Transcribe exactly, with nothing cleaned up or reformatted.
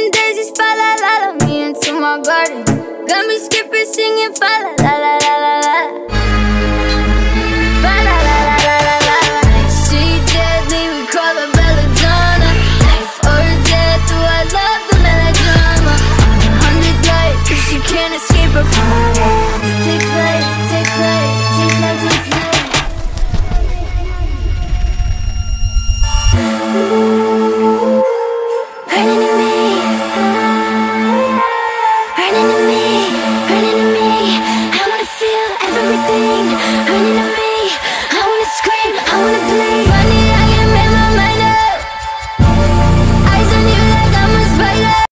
them daisies, fa la la la, me into my garden. Got me skipping, singing fa la la la la la la.